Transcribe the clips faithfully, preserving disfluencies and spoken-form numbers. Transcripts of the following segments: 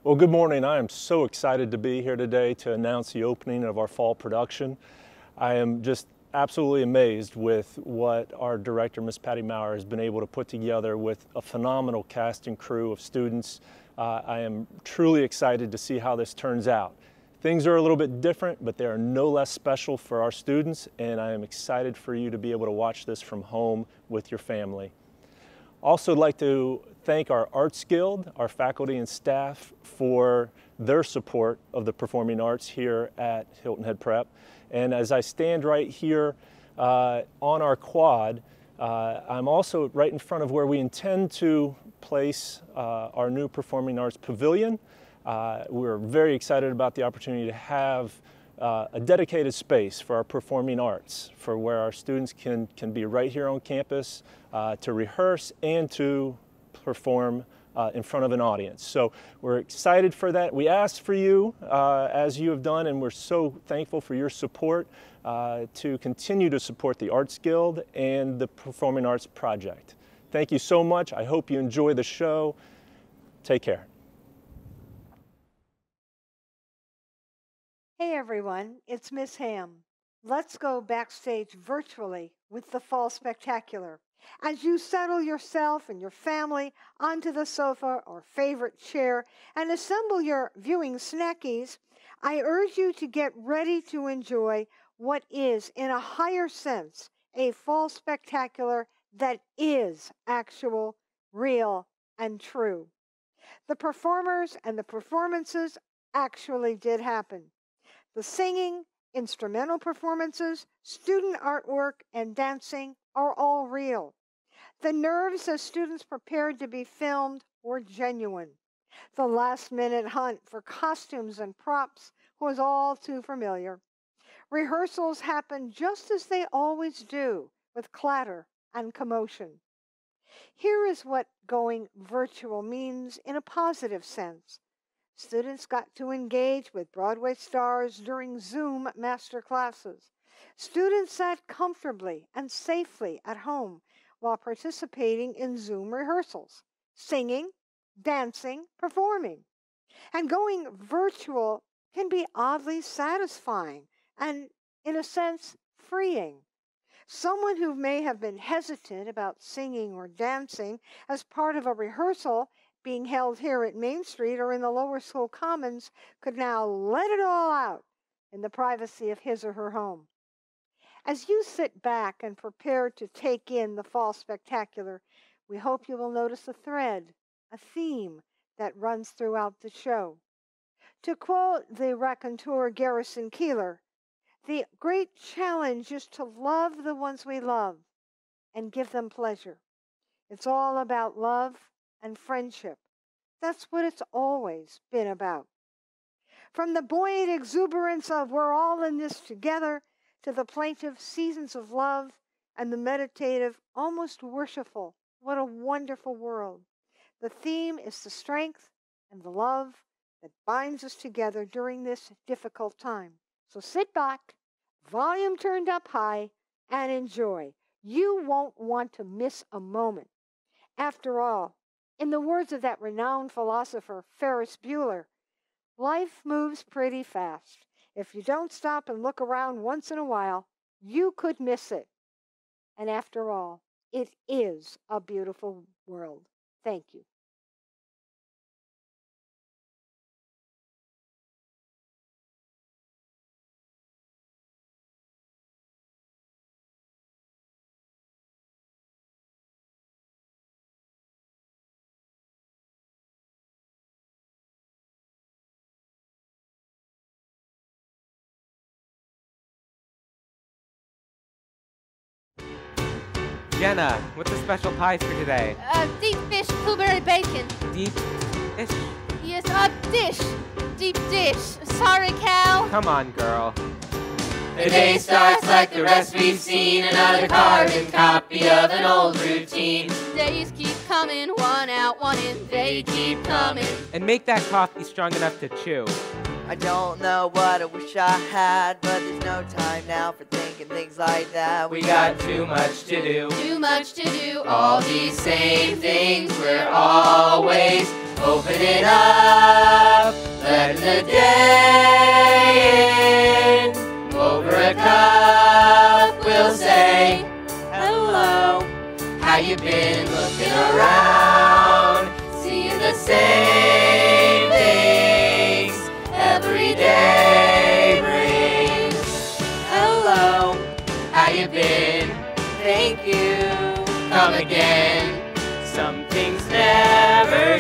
Well, good morning. I am so excited to be here today to announce the opening of our fall production. I am just absolutely amazed with what our director, Miss Patty Maurer, has been able to put together with a phenomenal cast and crew of students. Uh, I am truly excited to see how this turns out. Things are a little bit different, but they are no less special for our students, and I am excited for you to be able to watch this from home with your family. Also like to thank our Arts Guild, our faculty and staff, for their support of the performing arts here at Hilton Head Prep. And as I stand right here uh, on our quad, uh, I'm also right in front of where we intend to place uh, our new Performing Arts Pavilion. Uh, we're very excited about the opportunity to have uh, a dedicated space for our performing arts, for where our students can, can be right here on campus uh, to rehearse and to perform uh, in front of an audience. So we're excited for that. We asked for you, uh, as you have done, and we're so thankful for your support uh, to continue to support the Arts Guild and the Performing Arts Project. Thank you so much. I hope you enjoy the show. Take care. Hey everyone, it's Miss Ham. Let's go backstage virtually with the Fall Spectacular. As you settle yourself and your family onto the sofa or favorite chair and assemble your viewing snackies, I urge you to get ready to enjoy what is, in a higher sense, a fall spectacular that is actual, real, and true. The performers and the performances actually did happen. The singing, instrumental performances, student artwork, and dancing are all real. The nerves as students prepared to be filmed were genuine. The last-minute hunt for costumes and props was all too familiar. Rehearsals happened just as they always do, with clatter and commotion. Here is what going virtual means in a positive sense. Students got to engage with Broadway stars during Zoom master classes. Students sat comfortably and safely at home while participating in Zoom rehearsals, singing, dancing, performing. And going virtual can be oddly satisfying and, in a sense, freeing. Someone who may have been hesitant about singing or dancing as part of a rehearsal being held here at Main Street or in the Lower School Commons could now let it all out in the privacy of his or her home. As you sit back and prepare to take in the Fall Spectacular, we hope you will notice a thread, a theme that runs throughout the show. To quote the raconteur Garrison Keillor, the great challenge is to love the ones we love and give them pleasure. It's all about love and friendship. That's what it's always been about. From the buoyant exuberance of we're all in this together to the plaintive seasons of love and the meditative, almost worshipful, what a wonderful world. The theme is the strength and the love that binds us together during this difficult time. So sit back, volume turned up high, and enjoy. You won't want to miss a moment. After all, in the words of that renowned philosopher, Ferris Bueller, life moves pretty fast. If you don't stop and look around once in a while, you could miss it. And after all, it is a beautiful world. Thank you. Jenna, what's the special pies for today? Uh, deep fish, blueberry bacon. Deep fish? Yes, a dish. Deep dish. Sorry, Cal. Come on, girl. The day starts like the rest we've seen, another carbon copy of an old routine. Days keep coming, one out, one in, they keep coming. And make that coffee strong enough to chew. I don't know what I wish I had, but there's no time now for thinking things like that. We got too much to do. Too much to do. All these same things we're always Open it up, let the day in. Over a cup, we'll say hello. How you been? Looking around, seeing the same things every day brings. Hello, how you been? Thank you. Come again. Some things never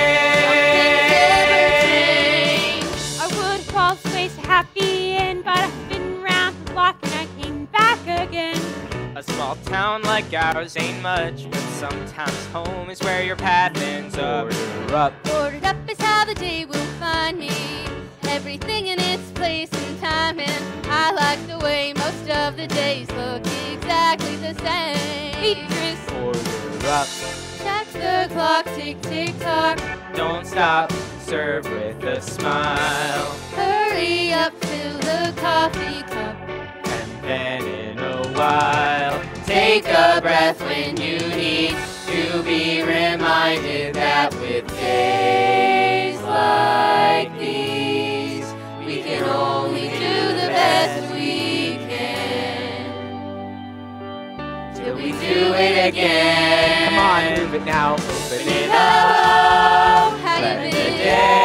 change. I would have always happy in, but I've been round the block and I came back again. A small town like ours ain't much, but sometimes home is where your path ends up. Order up. Ordered up is how the day will find me. Everything in its place and time, and I like the way most of the days look exactly the same. Beatrice, Order up. check the clock, tick tick tock. Don't stop. Serve with a smile. Hurry up, fill the coffee cup. And then in a while, Take a breath when you need to be reminded that with days like these, we can only do the best we can. Till we do it again. come on, move it now. Open it up. Hello, how you Let been? the Thank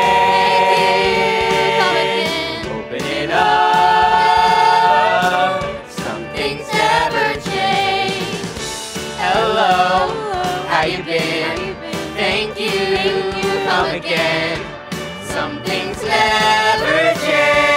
day you. Come again. Open it up. Some things never change. Hello, how you been? Thank you. Come again. Some things never change.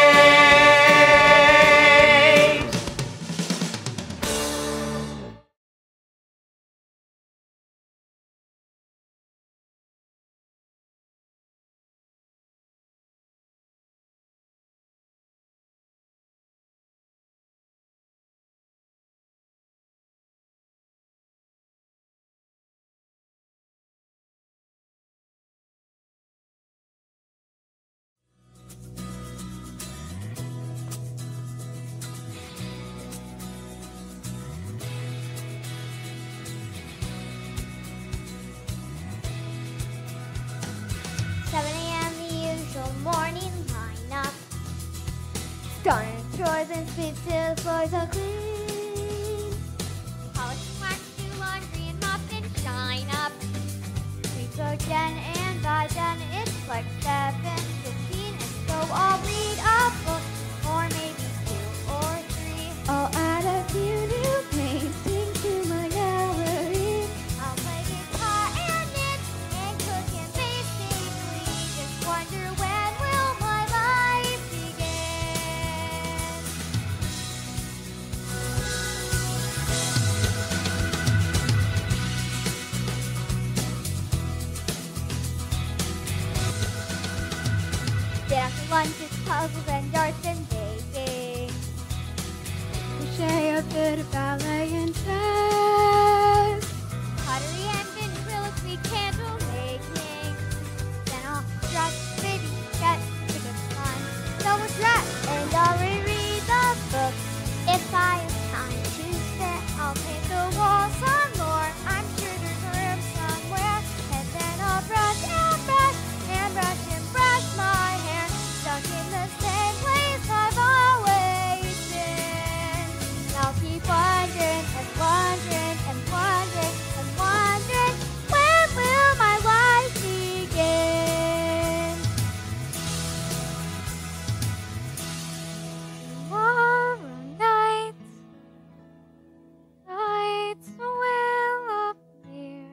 seven a m the usual morning lineup. Starting chores and sweep till the floors are clean. Polish, wax, do laundry and mop and shine up. We go Jen and by then it's like seven fifteen, and so I'll read a book or maybe two or three. I'll add a few new paintings to my gallery. I'll play guitar and knit and cook and basically just wonder when will my life begin. Then after lunch it's puzzles and darts and baking. Crochet a bit of ballet and chess. Pottery and ventriloquy candle making. Then I'll dress, baby, get to the fun. So we'll dress and I'll reread the book. If I have time to sit, I'll paint the wall some more. I'm sure there's room somewhere. And then I'll brush and brush and brush and brush my hair. Stuck in the same place I've always been. I'll keep wondering and wondering and wondering and wondering, when will my life begin? Tomorrow night, lights will appear,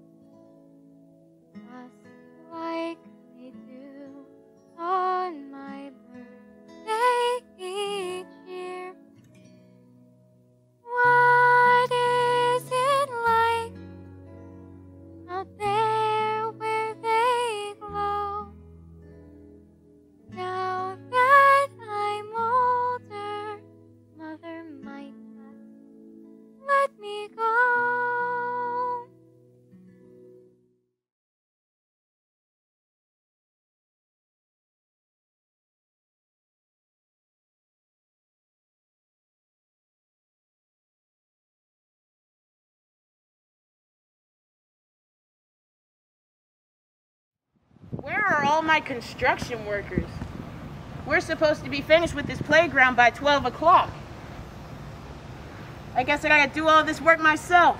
just like they do on my birthday each year. What is it like out there where they glow? Now that I'm older, Mother might not let me go. Where are all my construction workers? We're supposed to be finished with this playground by twelve o'clock. I guess I gotta do all this work myself.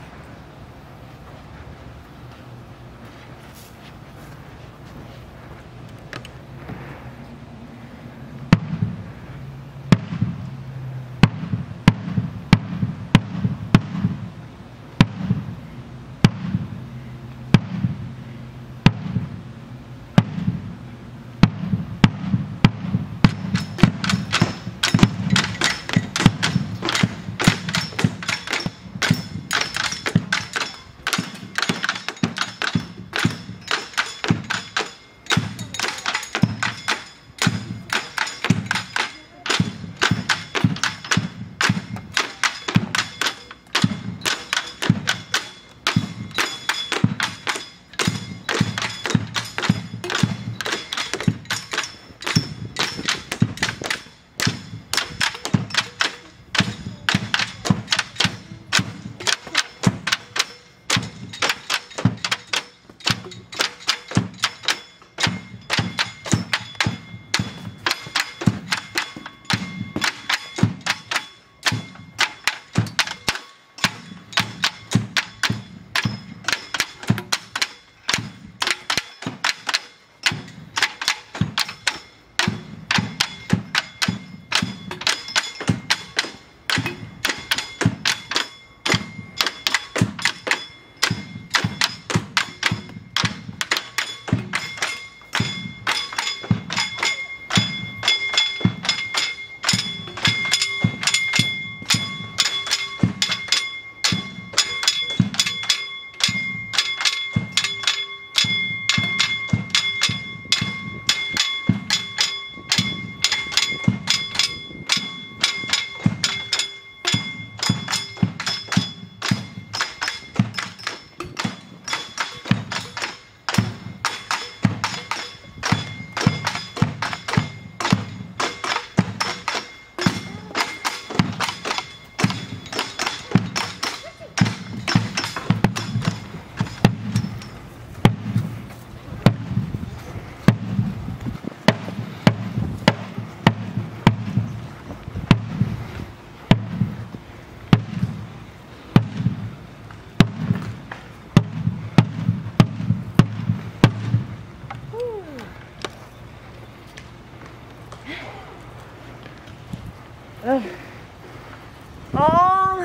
All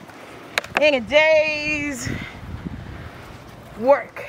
in a day's work.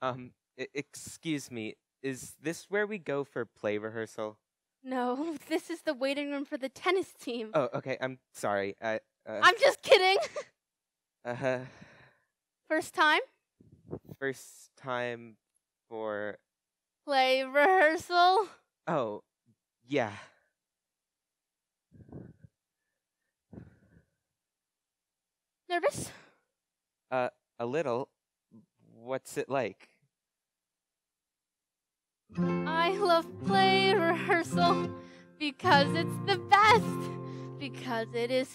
Um, I- excuse me, is this where we go for play rehearsal? No, this is the waiting room for the tennis team. Oh, okay, I'm sorry. I, uh, I'm just kidding. uh, First time? first time for, Play rehearsal? oh, yeah. Nervous? Uh, a little. What's it like? I love play rehearsal because it's the best, because it is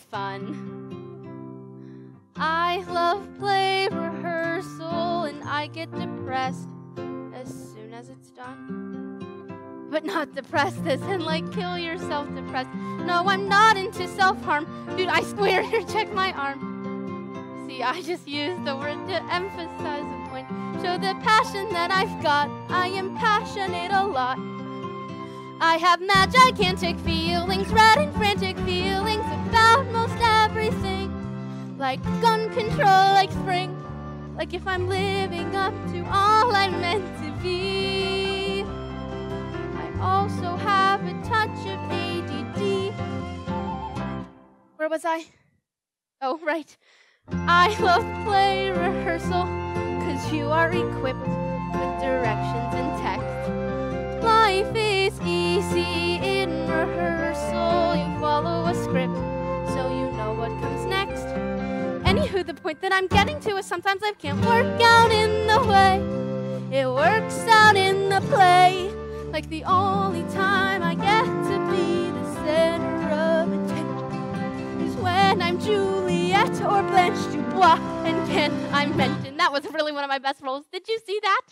fun. I love play rehearsal and I get depressed as soon as it's done. But not depressed as in like kill yourself depressed. No, I'm not into self-harm. Dude, I swear, here, check my arm. See, I just used the word to emphasize a point. Show the passion that I've got. I am passionate a lot. I have mad gigantic feelings, red and frantic feelings about most everything. Like gun control, like spring. Like if I'm living up to all I'm meant to be. I also have a touch of A D D. Where was I? Oh, right. I love play rehearsal, cause you are equipped with directions and text. Life is easy in rehearsal, you follow a script, so you know what comes next. Anywho, the point that I'm getting to is sometimes life can't work out in the way it works out in the play. Like the only time I get to be the center of attention is when I'm Juliet or Blanche Dubois, and can I mention that was really one of my best roles. Did you see that?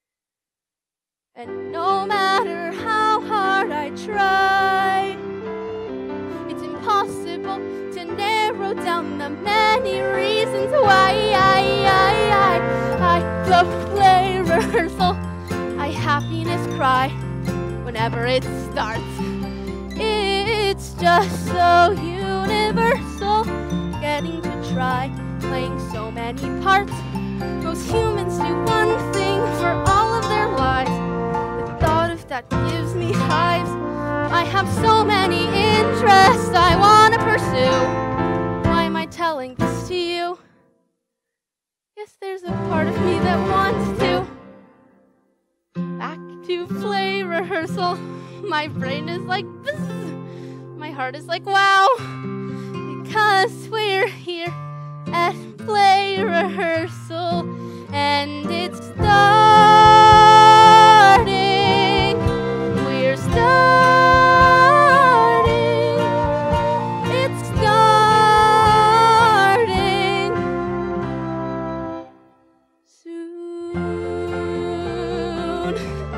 And no matter how hard I try, it's impossible to narrow down the many reasons why I, I, I, I love play rehearsal. I happiness cry whenever it starts. It's just so universal, getting to try playing so many parts. Most humans do one thing for all of their lives. The thought of that gives me hives. I have so many interests I want to pursue. Why am I telling this to you? Guess there's a part of me that wants to. Back to play rehearsal. My brain is like bzzz. My heart is like wow. Because we're here at play rehearsal and it's starting. We're starting. It's starting soon.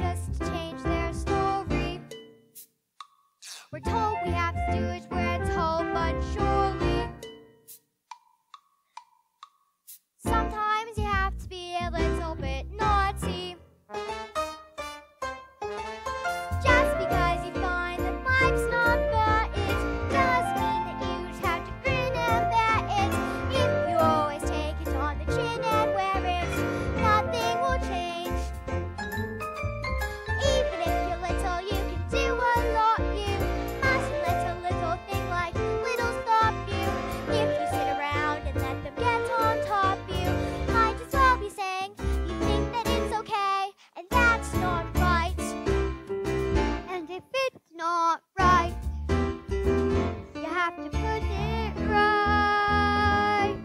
just to change their story. We're told we have to do it, we're told, but surely sometimes you have to be a little bit naughty. Just because you find that life's not fair, it does mean that you just have to grin and bear it. If you always take it on the chin and wear it, nothing will change. Even if you're little, you can do a lot. You mustn't let a little thing like little stop you. If you sit around and let them get on top you, might as well be saying you think that it's okay, and that's not right. And if it's not right, you have to put it right.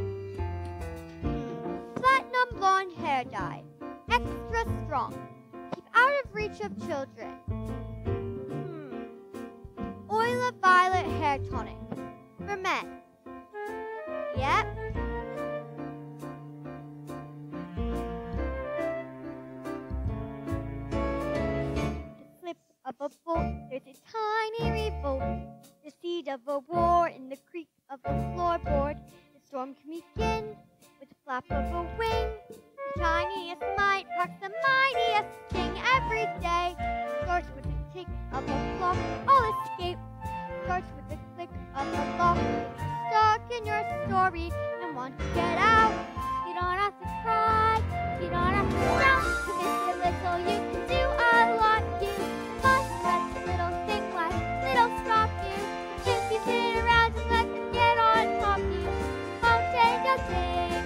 Platinum blonde hair dye, extra strong. Keep out of reach of children. Hmm. Oil of violet hair tonic for men. Yep. The flip of a bolt, there's a tiny revolt. The seed of a war in the creak of the floorboard. The storm can begin with the flap of a wing. The tiniest mite packs the mightiest sting every day. Starts with the tick of a clock, all escape. Starts with the click of a lock. If you're stuck in your story and want to get out, you don't have to cry, you don't have to shout. 'Cause if you're little, you can do a lot. You must let the little thing like little stop you. If you sit around and let them get on top you, won't change a thing.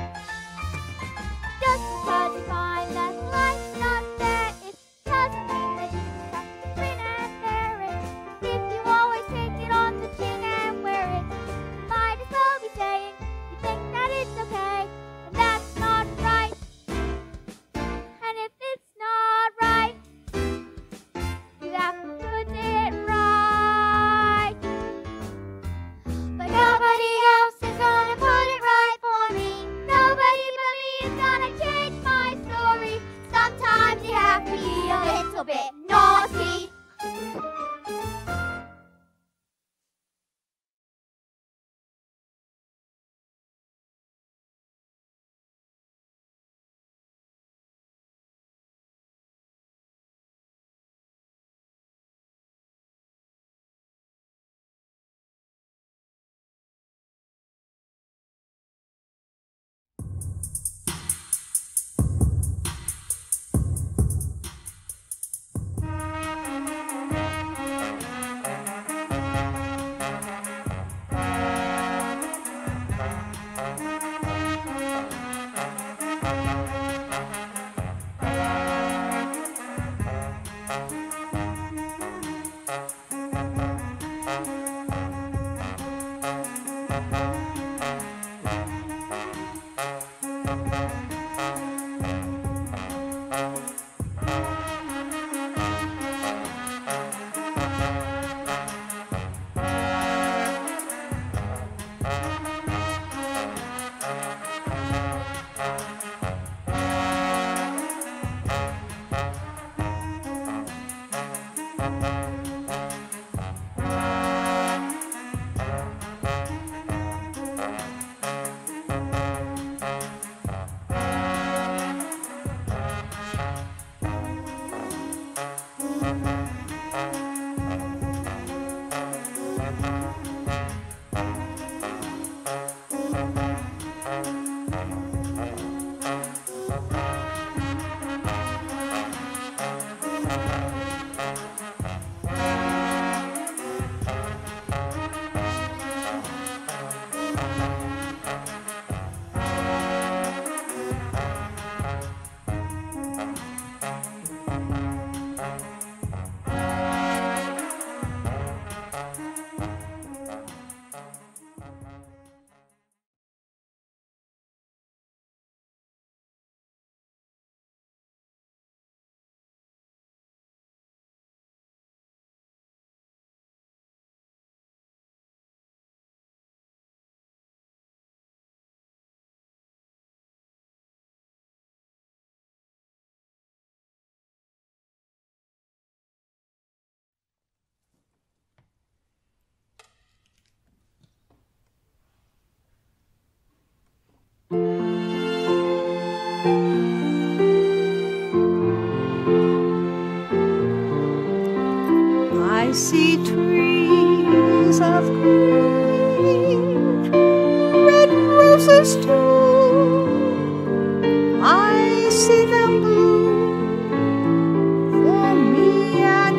Just because you find that life's not fair, it doesn't mean that you just have to grin and bear it. If you always take it on the chin and wear it, you might as well be saying you think that it's okay, and that's not right. And if it's not right, you have to put it right. But nobody else is gonna put it right for me. Nobody but me is gonna change my story. Sometimes you have to be a little bit naughty. I see trees of green, red roses too. I see them bloom for me and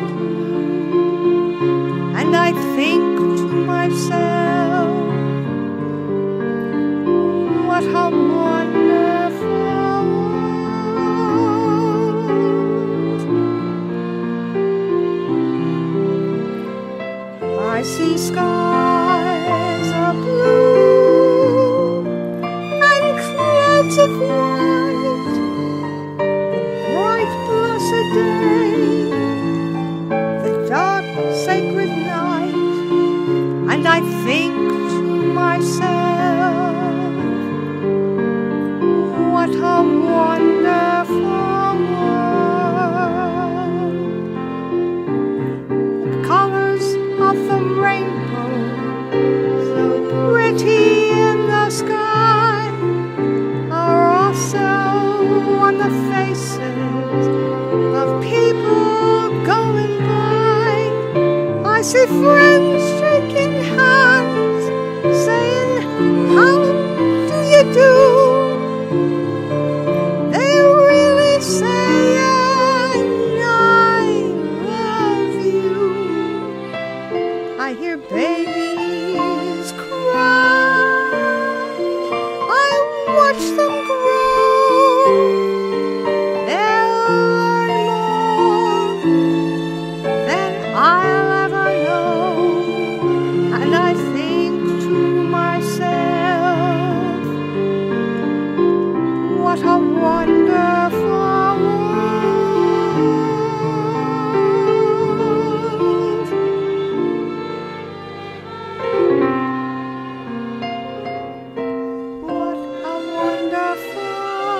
you. And I think to myself, what a wonderful world. I see skies of blue and clouds of white, bright blessed day, the dark sacred night, and I think to myself, what a wonderful world. The colors of the rainbow, so pretty in the sky, are also on the faces of people going by. I see friends shaking hands, saying, how do you do? They really say, I love you. I hear babies cry, I watch them grow. They'll learn more than I'll ever know. And I think to myself, what a wonderful world. What a wonderful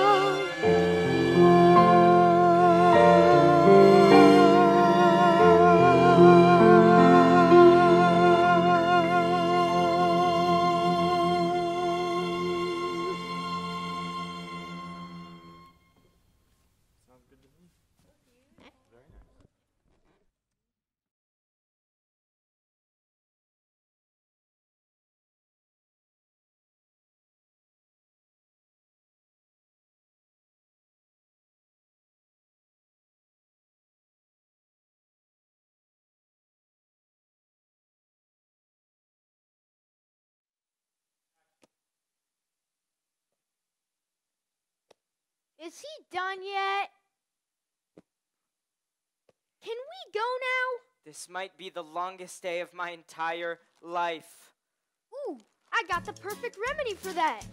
Is he done yet? Can we go now? This might be the longest day of my entire life. Ooh, I got the perfect remedy for that.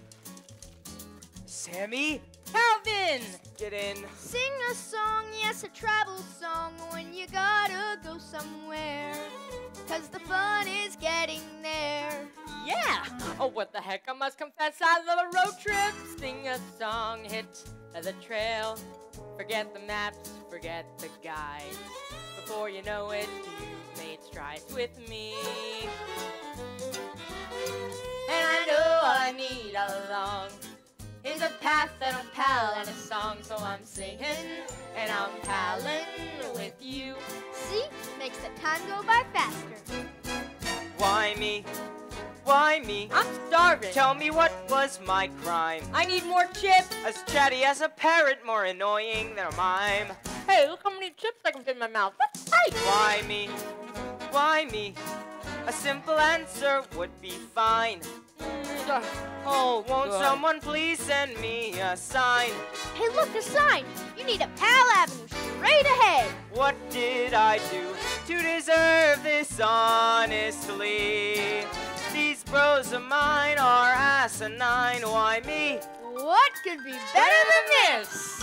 Sammy? Calvin! Get in. Sing a song, yes, a travel song when you gotta go somewhere. Cause the fun is getting there. Yeah! Oh, what the heck, I must confess I love a road trip. Sing a song, hit the trail. Forget the maps, forget the guides. Before you know it, you've made strides with me. And I know all I need all along is a path and a pal and a song. So I'm singing and I'm palin' with you. See? Makes the time go by faster. Why me? Why me? I'm starving. Tell me, what was my crime? I need more chips. As chatty as a parrot, more annoying than a mime. Hey, look how many chips I can fit in my mouth. That's tight. Why me? Why me? A simple answer would be fine. Mm, oh, Won't good. someone please send me a sign? Hey, look, a sign. You need a Pal Avenue straight ahead. What did I do to deserve this honestly? These bros of mine are asinine. Why me? What could be better than this?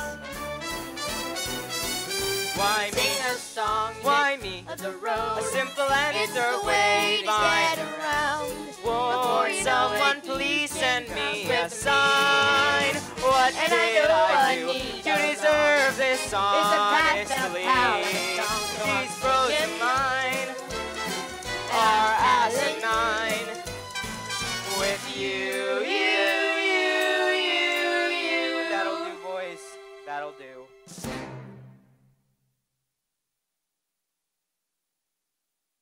Why me? Sing a song. Why me? Of the road. A simple It's answer the would way be to fine. get around. Won't Before you know someone it, you please can send come me with a me. sign? What And I did know I I do need to a deserve song. this It's a path and a honestly? pal and a song, so I'm These bros of singing mine and are I'm palin' asinine. With you, you, you, you, you. That'll do, boys. That'll do.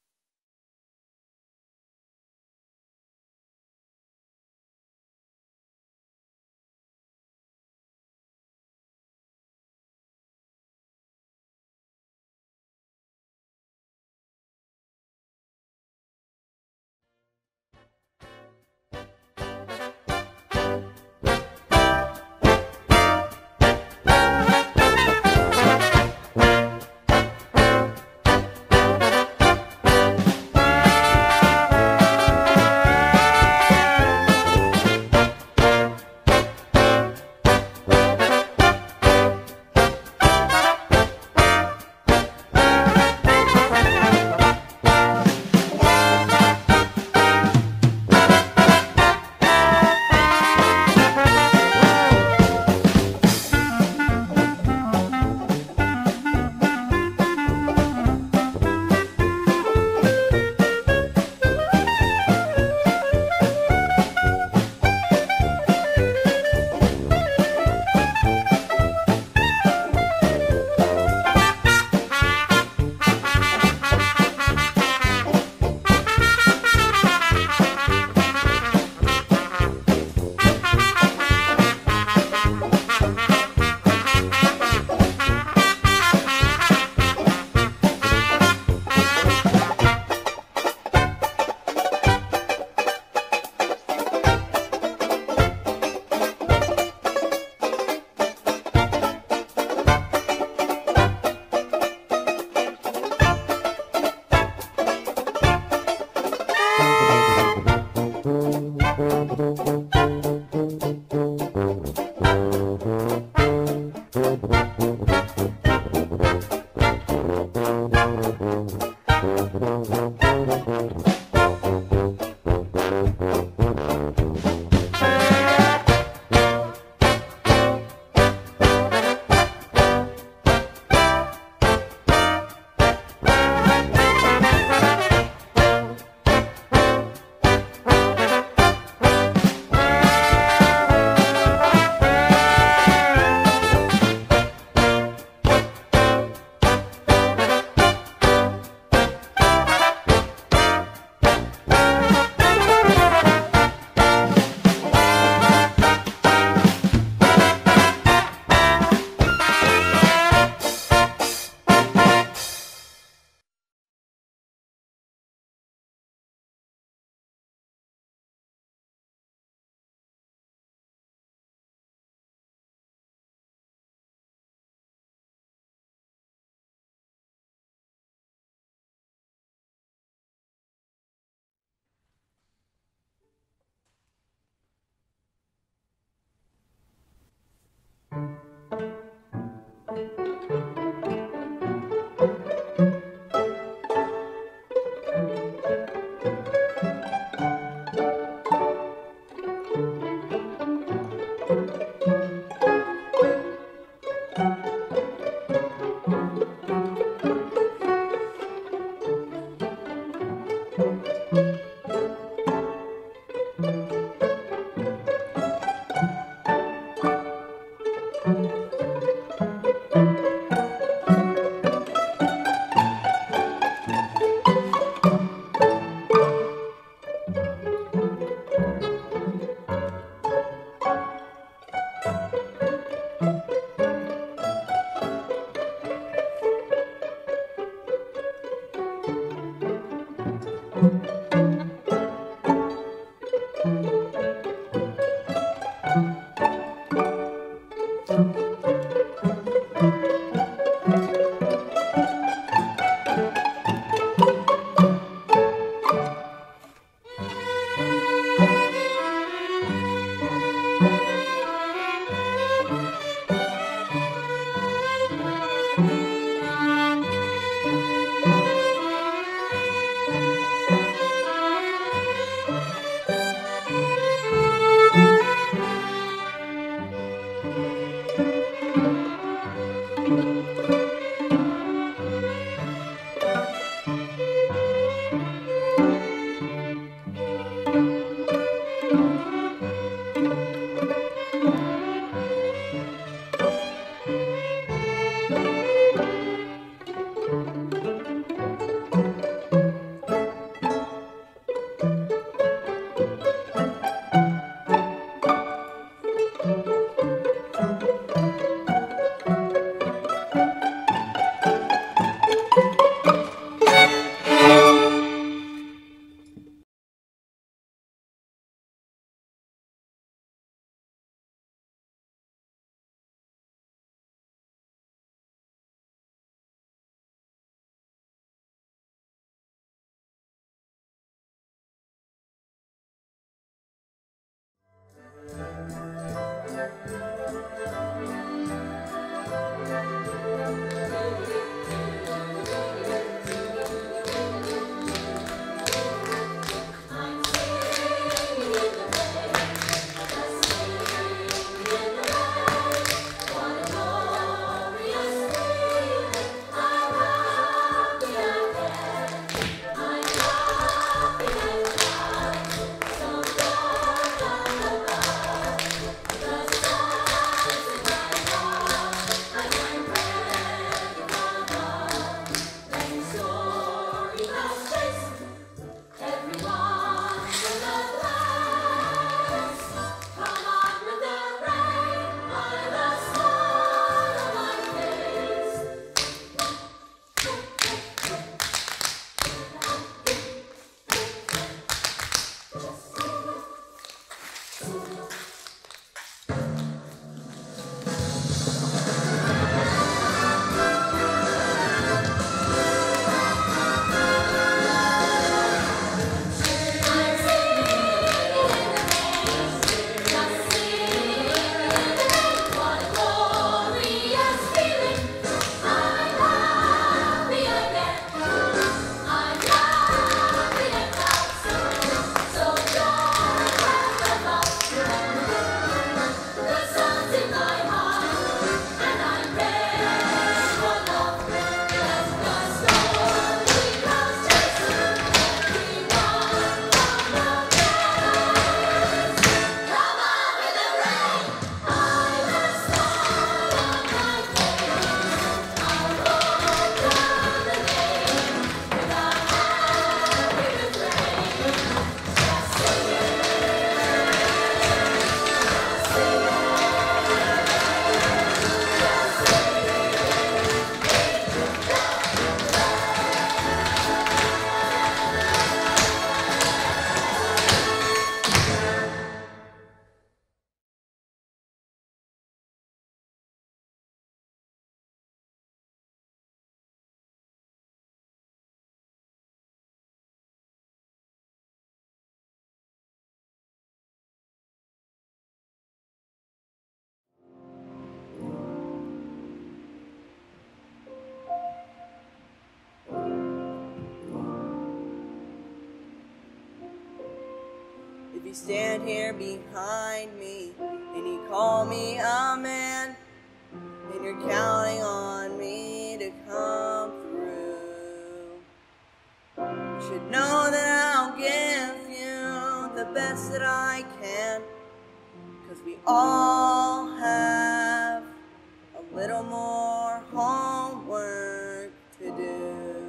stand here behind me, and you call me a man, and you're counting on me to come through. You should know that I'll give you the best that I can, 'cause we all have a little more homework to do.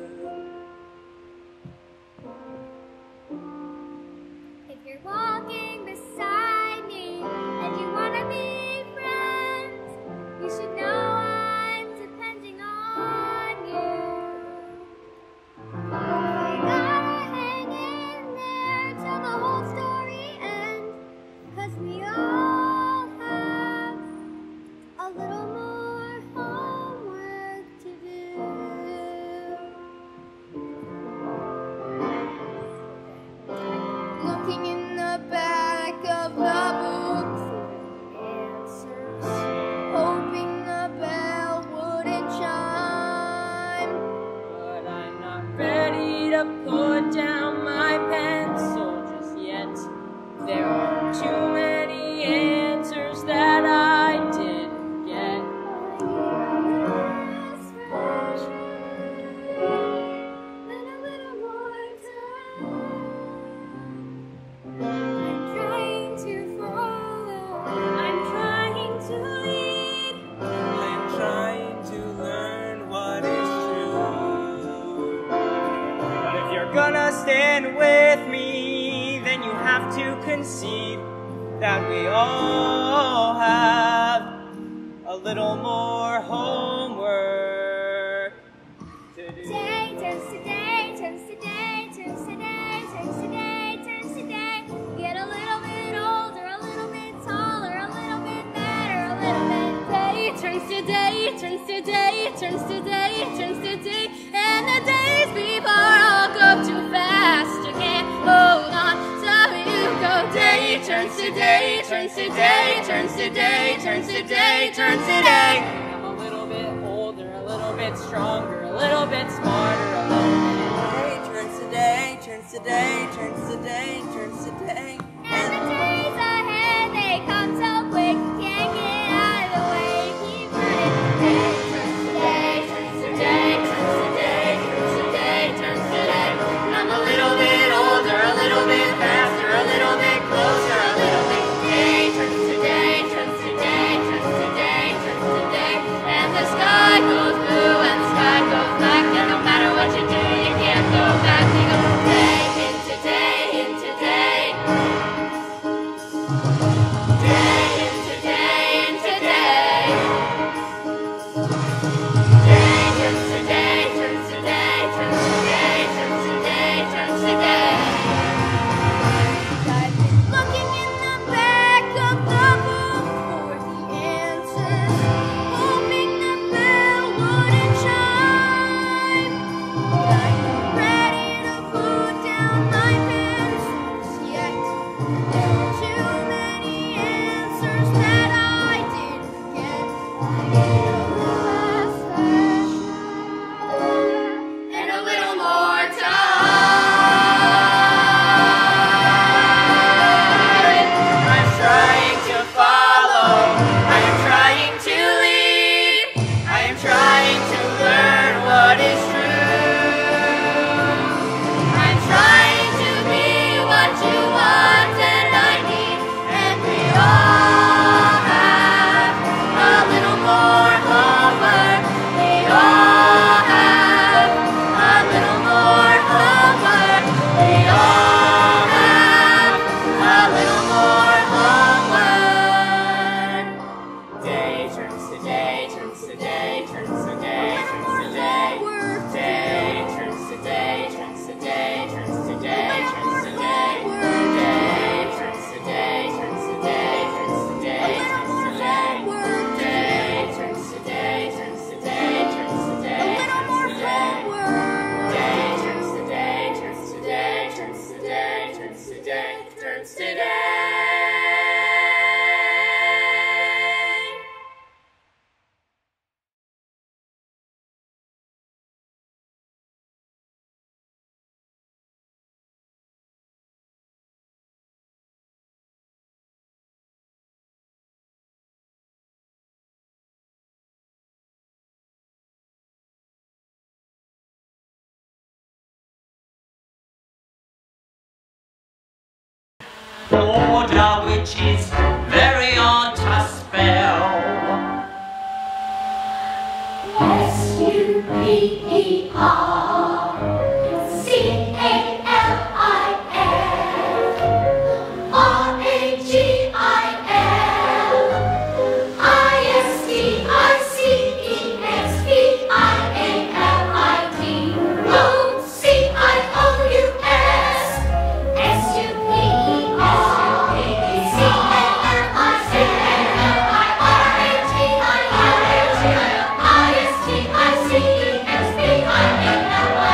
If you're walking beside me and you want to be friends, you should know I'm depending on you. I gotta hang in there till the whole story ends, 'cause we all have a little more homework to do. Looking in the back of the book for answers, hoping the bell wouldn't chime. But I'm not ready to put down my pencil just yet. There are too many answers that I didn't get. That's for sure. And a little more time. I'm trying to follow. I'm trying to lead. I'm trying to learn what is true. But if you're gonna stand with me, then you have to concede that we all have a little more homework to do. Day turns to day, turns to day, turns to day, turns to day, turns to day. Get a little bit older, a little bit taller, a little bit better, a little bit Day turns to day, turns to day, turns to day, turns to day, and the days before all go too fast. You can't hold on, so you go. Day turns to day, turns to day, turns to day, turns to day, turns to day. I'm a little bit older, a little bit stronger, a little bit smarter, a little bit. Day turns to day, turns to day, turns to day, turns to day. And the days ahead, they come so quick, can't get out of the way, keep running. Day turns to day, turns to day, turns to day, turns to day, turns to day. And I'm a little bit older, a little bit faster, a little bit closer, a little bit. Day turns to day, turns to day, turns to day, turns to day, and the sky goes blue and the sky goes black, and no matter what you do, you can't go back. You go day into day into day. border, which is very hard to spell. S U P E R C A L I F R A G I L I S T I C E X P I A L I D O C I O U S S U P E R C A L I C A L I R A G I L I S T I C E X P I A L I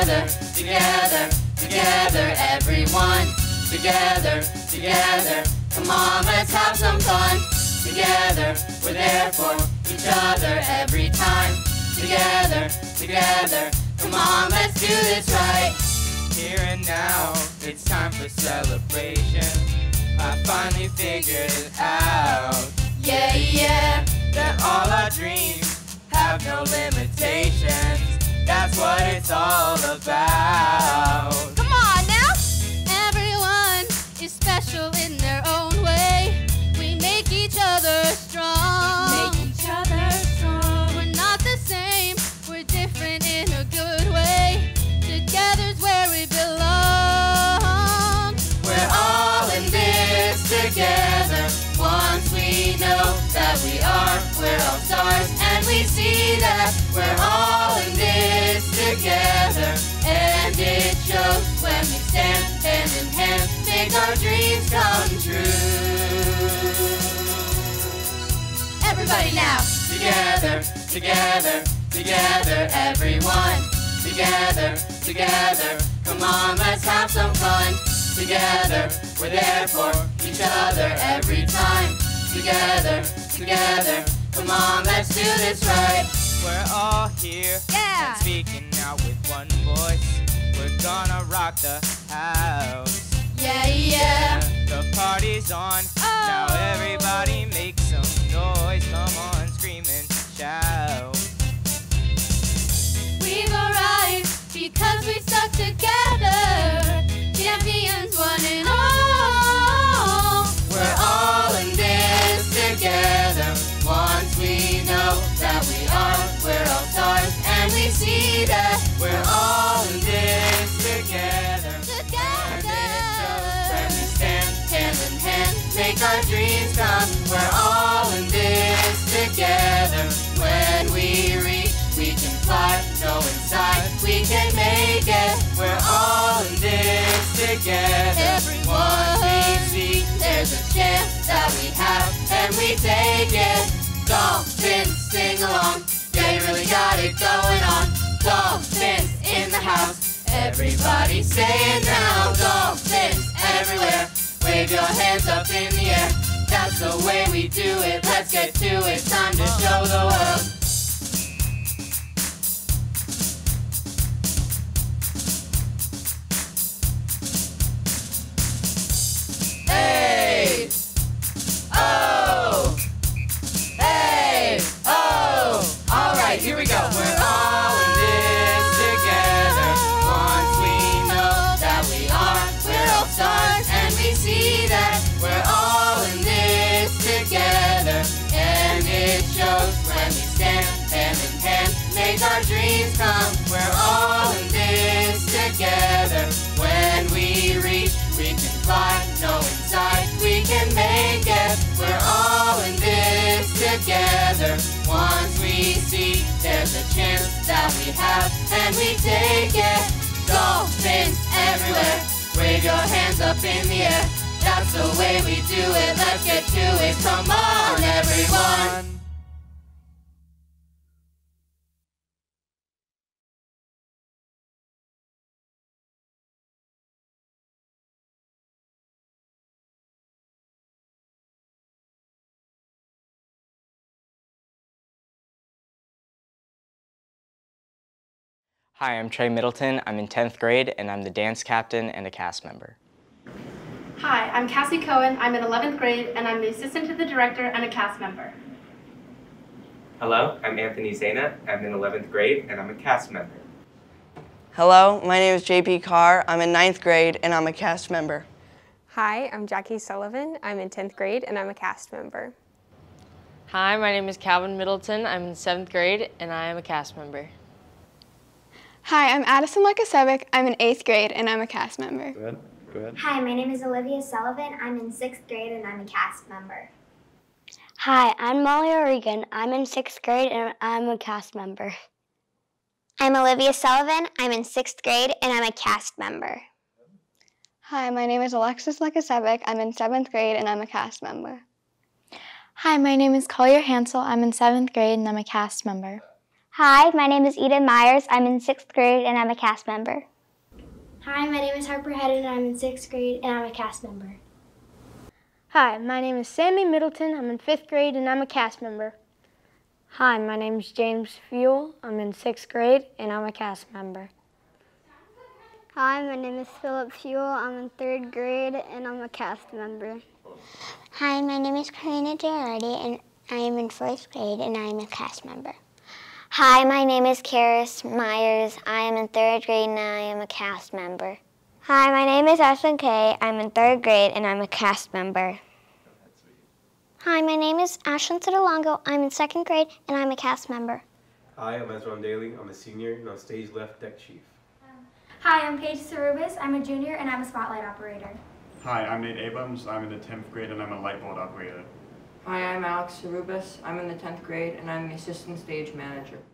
together, together, together, everyone. Together, together, come on, let's have some fun. Together, we're there for each other every time. Together, together, come on, let's do this right. Here and now, it's time for celebration. I finally figured it out. Yeah, yeah, That all our dreams have no limitations. That's what it's all about. Come on now! Everyone is special in their own way. We make each other strong. Make each other strong. We're not the same, we're different in a good way. Together's where we belong. we're all in this together. Once we know that we are, we're all stars, and we see that we're all in this together. And it shows when we stand hand in hand, make our dreams come true. Everybody now! Together, together, together, everyone. Together, together, come on, let's have some fun. Together, we're there for each other every time. Together, together, come on, let's do this right. We're all here Yeah. and speaking out with one voice. We're gonna rock the house. Yeah, yeah. The party's on. Oh. Now everybody make some noise. Come on, scream and shout. We've arrived because we stuck together. Champions one and all. We're all in this together. Once we know that we are, we're all stars, and we see that we're all in this together. And it shows when we stand hand in hand, make our dreams come. We're all in this together. When we reach, we can fly. Go inside, we can make it. We're all in this together. Everyone. Once we see, there's a chance that we have, and we take it. Dolphins, sing along. Yeah, you really got it going on. Dolphins in the house. Everybody say it now. Dolphins everywhere. Wave your hands up in the air. That's the way we do it. Let's get to it. Time to show the world. Hey! Oh! Hey! Oh! Alright, here we go. We're all in this together. Once we know that we are, we're all stars, and we see that we're all in this together. And it shows when we stand hand in hand, make our dreams come. We're all in this together. When we reach, we can fly. No inside, we can make it. We're all in this together. Once we see, there's a chance that we have, and we take it. Dolphins everywhere. Wave your hands up in the air. That's the way we do it. Let's get to it. Come on, everyone. Hi, I'm Trey Middleton. I'm in tenth grade, and I'm the dance captain and a cast member. Hi, I'm Cassie Cohen. I'm in eleventh grade, and I'm the assistant to the director and a cast member. Hello, I'm Anthony Zana. I'm in eleventh grade, and I'm a cast member. Hello, my name is J P Carr. I'm in ninth grade, and I'm a cast member. Hi, I'm Jackie Sullivan. I'm in tenth grade, and I'm a cast member. Hi, my name is Calvin Middleton. I'm in seventh grade, and I am a cast member. Hi, I'm Addison Lekasevic. I'm in eighth grade, and I'm a cast member. Go ahead. Go ahead. Hi, my name is Olivia Sullivan. I'm in sixth grade, and I'm a cast member. Hi, I'm Molly O'Regan. I'm in sixth grade, and I'm a cast member. I'm Olivia Sullivan. I'm in sixth grade, and I'm a cast member. Hi, my name is Alexis Lekasevic. I'm in seventh grade, and I'm a cast member. Hi, my name is Collier Hansel. I'm in seventh grade, and I'm a cast member. Hi, my name is Eden Myers. I'm in sixth grade and I'm a cast member. Hi, my name is Harper Hedden and I'm in sixth grade and I'm a cast member. Hi, my name is Sammy Middleton. I'm in fifth grade and I'm a cast member. Hi, my name is James Fuel. I'm in sixth grade and I'm a cast member. Hi, my name is Philip Fuel. I'm in third grade and I'm a cast member. Hi, my name is Karina Gerardi and I am in fourth grade and I am a cast member. Hi, my name is Karis Myers. I am in third grade and I am a cast member. Hi, my name is Ashlyn Kay. I'm in third grade and I'm a cast member. Hi, my name is Ashlyn Sotolongo. I'm in second grade and I'm a cast member. Hi, I'm Ezra Daly. I'm a senior and on stage left deck chief. Hi, I'm Paige Sarubis. I'm a junior and I'm a spotlight operator. Hi, I'm Nate Abrams. I'm in the tenth grade and I'm a light bulb operator. Hi, I'm Alex Sarubis. I'm in the tenth grade and I'm the assistant stage manager.